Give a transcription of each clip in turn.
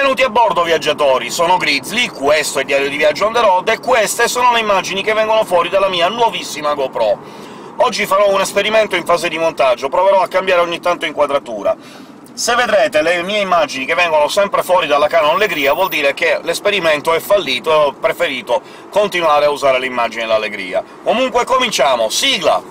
Benvenuti a bordo, viaggiatori! Sono Grizzly, questo è Diario di Viaggio on the road, e queste sono le immagini che vengono fuori dalla mia nuovissima GoPro. Oggi farò un esperimento in fase di montaggio, proverò a cambiare ogni tanto inquadratura. Se vedrete le mie immagini che vengono sempre fuori dalla Canon Allegria, vuol dire che l'esperimento è fallito e ho preferito continuare a usare le immagini dell'Allegria. Comunque cominciamo! Sigla!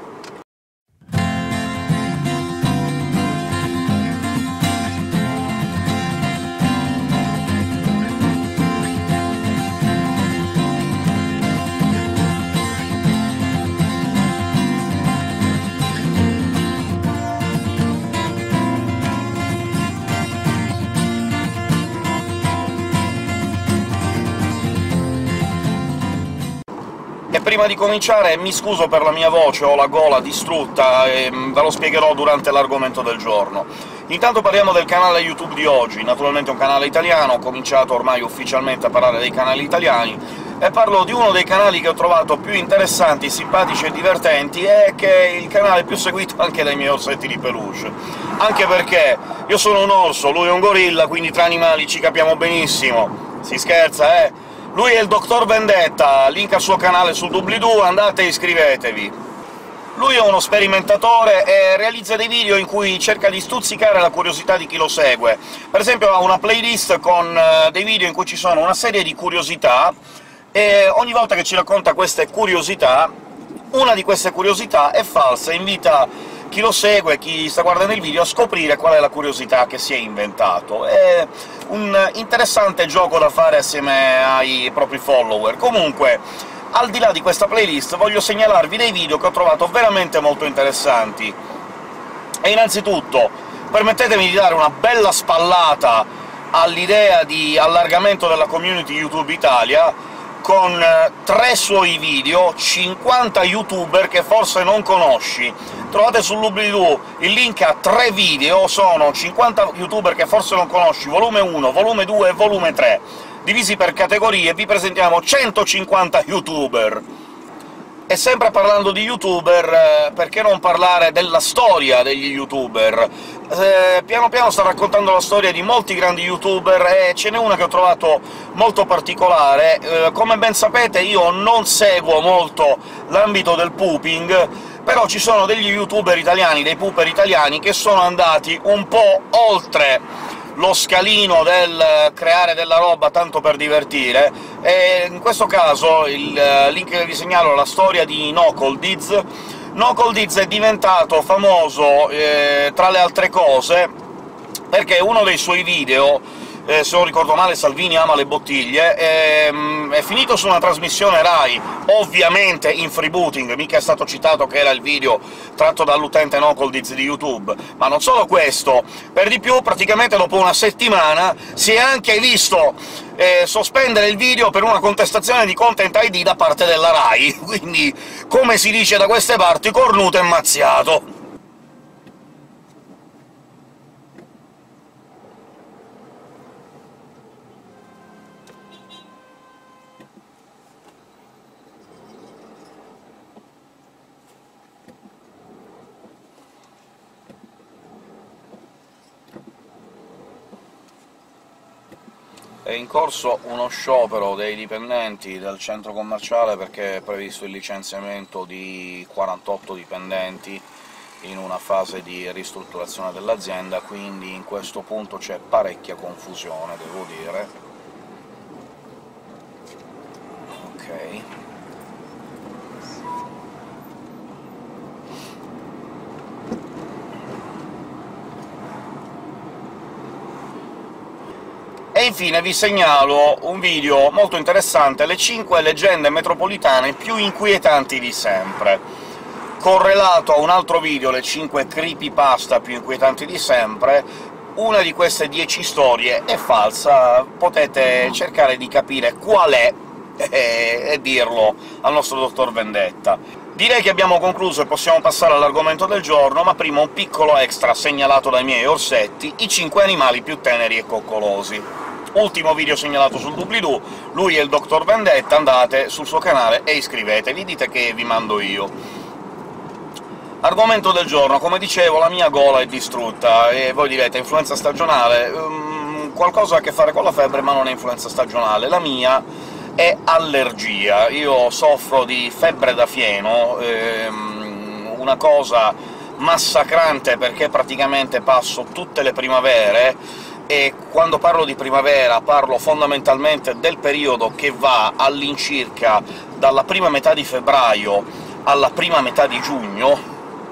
E prima di cominciare mi scuso per la mia voce, ho la gola distrutta, e ve lo spiegherò durante l'argomento del giorno. Intanto parliamo del canale YouTube di oggi, naturalmente è un canale italiano, ho cominciato ormai ufficialmente a parlare dei canali italiani, e parlo di uno dei canali che ho trovato più interessanti, simpatici e divertenti, e che è il canale più seguito anche dai miei orsetti di peluche. Anche perché io sono un orso, lui è un gorilla, quindi tra animali ci capiamo benissimo. Si scherza, eh? Lui è il Dottor Vendetta, link al suo canale sul doobly-doo, andate e iscrivetevi. Lui è uno sperimentatore e realizza dei video in cui cerca di stuzzicare la curiosità di chi lo segue. Per esempio ha una playlist con dei video in cui ci sono una serie di curiosità, e ogni volta che ci racconta queste curiosità, una di queste curiosità è falsa e invita chi lo segue, chi sta guardando il video, a scoprire qual è la curiosità che si è inventato. È un interessante gioco da fare assieme ai propri follower. Comunque, al di là di questa playlist, voglio segnalarvi dei video che ho trovato veramente molto interessanti. E innanzitutto, permettetemi di dare una bella spallata all'idea di allargamento della community YouTube Italia, con 3 suoi video, 50 youtuber che forse non conosci. Trovate sul doobly-doo il link a 3 video, sono 50 youtuber che forse non conosci, volume 1, volume 2 e volume 3. Divisi per categorie, vi presentiamo 150 youtuber. E sempre parlando di youtuber, perché non parlare della storia degli youtuber? Piano piano sto raccontando la storia di molti grandi youtuber, e ce n'è una che ho trovato molto particolare. Come ben sapete io non seguo molto l'ambito del pooping, però ci sono degli youtuber italiani, dei pooper italiani, che sono andati un po' oltre lo scalino del creare della roba tanto per divertire, e in questo caso il link che vi segnalo è la storia di Nocoldiz. Nocoldiz è diventato famoso, tra le altre cose, perché uno dei suoi video, se non ricordo male Salvini ama le bottiglie, è finito su una trasmissione Rai, ovviamente in freebooting, mica è stato citato che era il video tratto dall'utente Nocoldiz di YouTube. Ma non solo questo, per di più, praticamente dopo una settimana si è anche visto sospendere il video per una contestazione di Content ID da parte della Rai, quindi, come si dice da queste parti, cornuto e mazziato. È in corso uno sciopero dei dipendenti del centro commerciale perché è previsto il licenziamento di 48 dipendenti in una fase di ristrutturazione dell'azienda, quindi in questo punto c'è parecchia confusione, devo dire. Ok. E infine vi segnalo un video molto interessante, le 5 leggende metropolitane più inquietanti di sempre, correlato a un altro video, le 5 creepypasta più inquietanti di sempre. Una di queste 10 storie è falsa, potete cercare di capire qual è e dirlo al nostro Dottor Vendetta. Direi che abbiamo concluso e possiamo passare all'argomento del giorno, ma prima un piccolo extra segnalato dai miei orsetti: i 5 animali più teneri e coccolosi. Ultimo video segnalato sul doobly-doo, lui è il Dottor Vendetta, andate sul suo canale e iscrivetevi, dite che vi mando io. Argomento del giorno, come dicevo, la mia gola è distrutta, e voi direte influenza stagionale. qualcosa a che fare con la febbre, ma non è influenza stagionale. La mia è allergia. Io soffro di febbre da fieno, una cosa massacrante, perché praticamente passo tutte le primavere, e quando parlo di primavera parlo fondamentalmente del periodo che va all'incirca dalla prima metà di febbraio alla prima metà di giugno,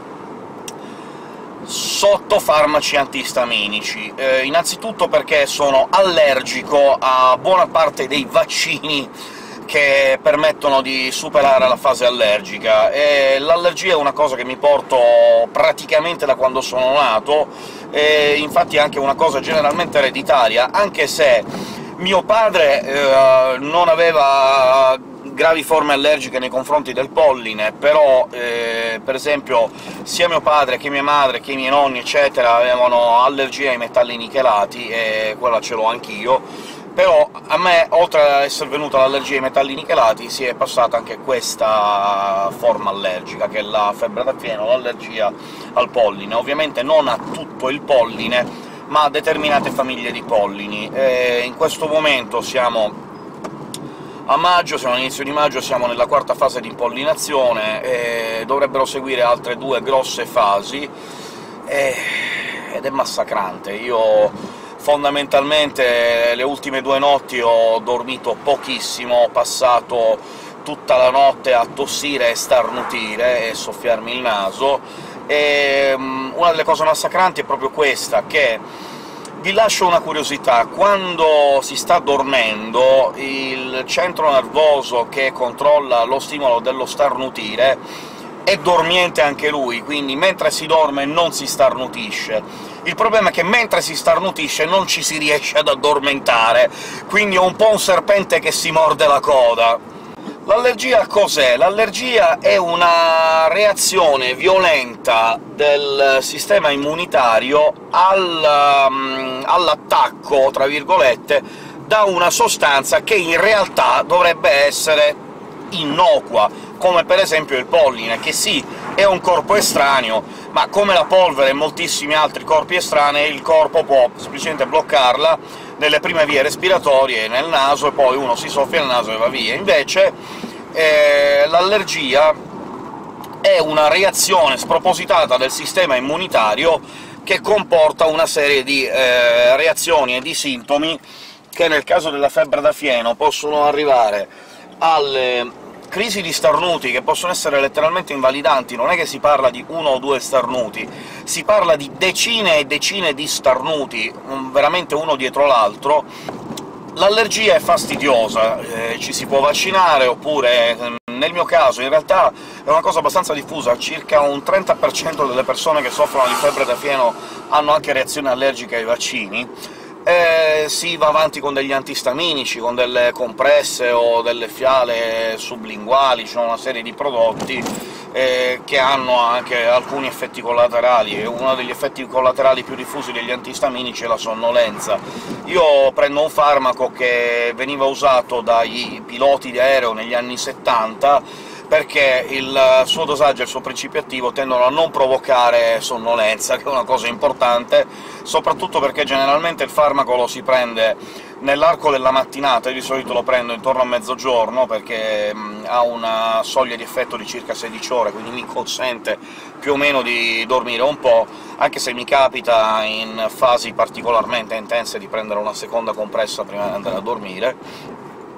sotto farmaci antistaminici. Innanzitutto perché sono allergico a buona parte dei vaccini che permettono di superare la fase allergica, e l'allergia è una cosa che mi porto praticamente da quando sono nato, e infatti è anche una cosa generalmente ereditaria, anche se mio padre non aveva gravi forme allergiche nei confronti del polline, però per esempio sia mio padre che mia madre che i miei nonni, eccetera, avevano allergia ai metalli nichelati, e quella ce l'ho anch'io. Però a me, oltre ad essere venuta l'allergia ai metalli nichelati, si è passata anche questa forma allergica, che è la febbre da fieno, l'allergia al polline. Ovviamente non a tutto il polline, ma a determinate famiglie di pollini. In questo momento siamo a maggio, siamo all'inizio di maggio, siamo nella quarta fase di impollinazione, e dovrebbero seguire altre 2 grosse fasi, ed è massacrante. Io fondamentalmente le ultime 2 notti ho dormito pochissimo, ho passato tutta la notte a tossire e starnutire e soffiarmi il naso, e una delle cose massacranti è proprio questa, che vi lascio una curiosità: quando si sta dormendo, il centro nervoso che controlla lo stimolo dello starnutire è dormiente anche lui, quindi mentre si dorme non si starnutisce. Il problema è che mentre si starnutisce non ci si riesce ad addormentare, quindi è un po' un serpente che si morde la coda. L'allergia cos'è? L'allergia è una reazione violenta del sistema immunitario all'attacco, tra virgolette, da una sostanza che in realtà dovrebbe essere innocua, come per esempio il polline, che sì, è un corpo estraneo, ma come la polvere e moltissimi altri corpi estranei, il corpo può semplicemente bloccarla nelle prime vie respiratorie, nel naso, e poi uno si soffia il naso e va via. Invece l'allergia è una reazione spropositata del sistema immunitario che comporta una serie di reazioni e di sintomi che, nel caso della febbre da fieno, possono arrivare alle crisi di starnuti, che possono essere letteralmente invalidanti. Non è che si parla di 1 o 2 starnuti, si parla di decine e decine di starnuti, veramente uno dietro l'altro. L'allergia è fastidiosa, ci si può vaccinare, oppure, nel mio caso, in realtà è una cosa abbastanza diffusa, circa un 30% delle persone che soffrono di febbre da fieno hanno anche reazioni allergiche ai vaccini. Si va avanti con degli antistaminici, con delle compresse o delle fiale sublinguali, ci sono una serie di prodotti che hanno anche alcuni effetti collaterali, e uno degli effetti collaterali più diffusi degli antistaminici è la sonnolenza. Io prendo un farmaco che veniva usato dai piloti di aereo negli anni 70, perché il suo dosaggio e il suo principio attivo tendono a non provocare sonnolenza, che è una cosa importante, soprattutto perché generalmente il farmaco lo si prende nell'arco della mattinata. Io di solito lo prendo intorno a mezzogiorno, perché ha una soglia di effetto di circa 16 ore, quindi mi consente più o meno di dormire un po', anche se mi capita in fasi particolarmente intense di prendere una seconda compressa prima di andare a dormire.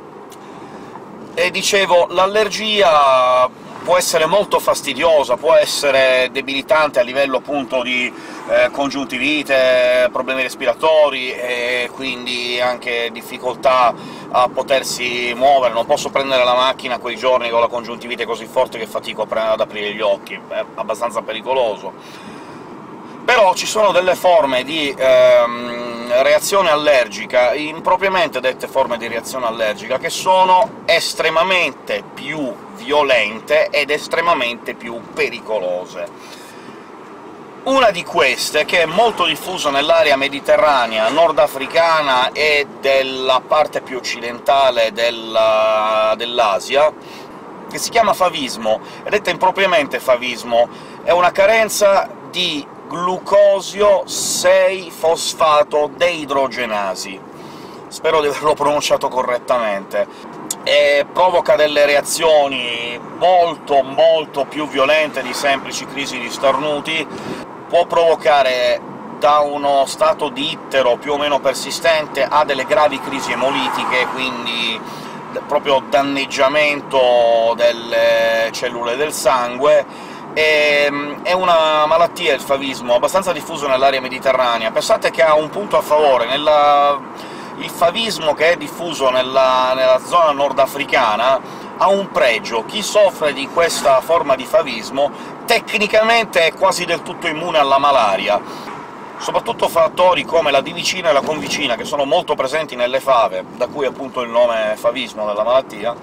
E dicevo, l'allergia può essere molto fastidiosa, può essere debilitante a livello appunto di congiuntivite, problemi respiratori, e quindi anche difficoltà a potersi muovere. Non posso prendere la macchina quei giorni con la congiuntivite così forte che fatico ad aprire gli occhi, è abbastanza pericoloso. Però ci sono delle forme di reazione allergica, impropriamente dette forme di reazione allergica, che sono estremamente più violente ed estremamente più pericolose. Una di queste, che è molto diffusa nell'area mediterranea, nordafricana e della parte più occidentale dell'Asia, che si chiama favismo, e detta impropriamente favismo, è una carenza di glucosio 6-fosfato deidrogenasi. Spero di averlo pronunciato correttamente. E provoca delle reazioni molto più violente di semplici crisi di starnuti, può provocare da uno stato di ittero più o meno persistente a delle gravi crisi emolitiche, quindi proprio danneggiamento delle cellule del sangue. È una malattia, il favismo, abbastanza diffuso nell'area mediterranea. Pensate che ha un punto a favore: il favismo, che è diffuso nella zona nordafricana, ha un pregio: chi soffre di questa forma di favismo tecnicamente è quasi del tutto immune alla malaria. Soprattutto fattori come la divicina e la convicina, che sono molto presenti nelle fave, da cui appunto il nome favismo della malattia,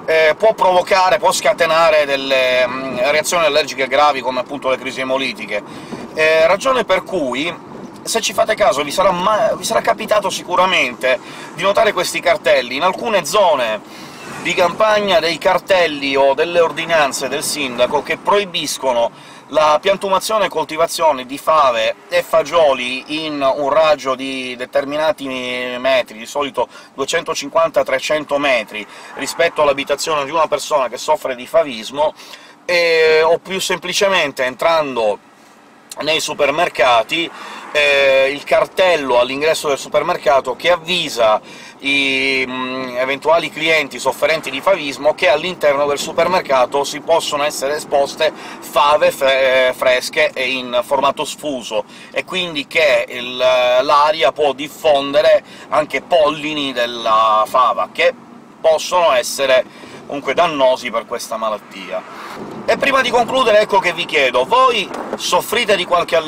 può scatenare delle reazioni allergiche gravi, come appunto le crisi emolitiche. Ragione per cui, se ci fate caso, vi sarà capitato sicuramente di notare questi cartelli. In alcune zone di campagna dei cartelli o delle ordinanze del sindaco che proibiscono la piantumazione e coltivazione di fave e fagioli in un raggio di determinati metri, di solito 250-300 metri, rispetto all'abitazione di una persona che soffre di favismo, o più semplicemente entrando nei supermercati, il cartello all'ingresso del supermercato che avvisa i eventuali clienti sofferenti di favismo che all'interno del supermercato si possono essere esposte fave fresche e in formato sfuso, e quindi che l'aria può diffondere anche pollini della fava, che possono essere comunque dannosi per questa malattia. E prima di concludere, ecco che vi chiedo: voi soffrite di qualche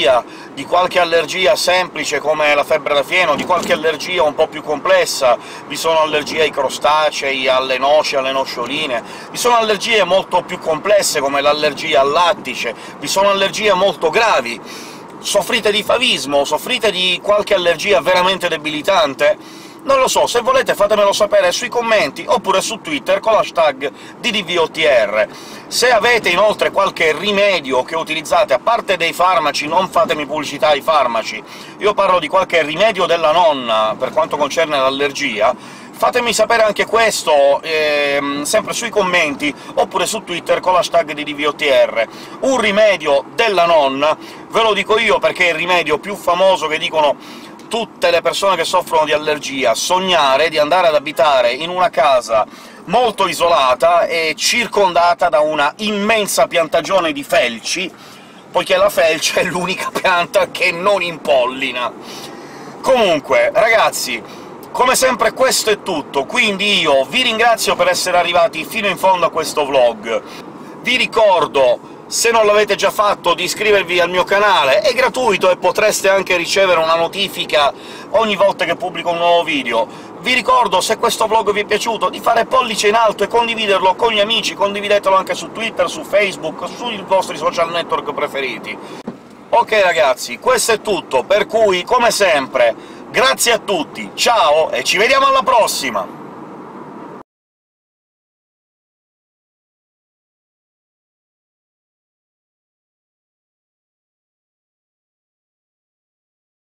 allergia semplice come la febbre da fieno, di qualche allergia un po' più complessa? Vi sono allergie ai crostacei, alle noci, alle noccioline? Vi sono allergie molto più complesse come l'allergia al lattice? Vi sono allergie molto gravi? Soffrite di favismo? Soffrite di qualche allergia veramente debilitante? Non lo so, se volete fatemelo sapere sui commenti, oppure su Twitter con l'hashtag #DDVOTR. Se avete inoltre qualche rimedio che utilizzate, a parte dei farmaci, non fatemi pubblicità ai farmaci, io parlo di qualche rimedio della nonna per quanto concerne l'allergia, fatemi sapere anche questo, sempre sui commenti, oppure su Twitter con l'hashtag DDVOTR. Un rimedio della nonna, ve lo dico io perché è il rimedio più famoso che dicono tutte le persone che soffrono di allergia: sognare di andare ad abitare in una casa molto isolata e circondata da una immensa piantagione di felci, poiché la felce è l'unica pianta che non impollina. Comunque, ragazzi, come sempre questo è tutto, quindi io vi ringrazio per essere arrivati fino in fondo a questo vlog. Vi ricordo, se non l'avete già fatto, di iscrivervi al mio canale, è gratuito e potreste anche ricevere una notifica ogni volta che pubblico un nuovo video. Vi ricordo, se questo vlog vi è piaciuto, di fare pollice in alto e condividerlo con gli amici, condividetelo anche su Twitter, su Facebook, sui vostri social network preferiti. Ok ragazzi, questo è tutto, per cui, come sempre, grazie a tutti, ciao e ci vediamo alla prossima!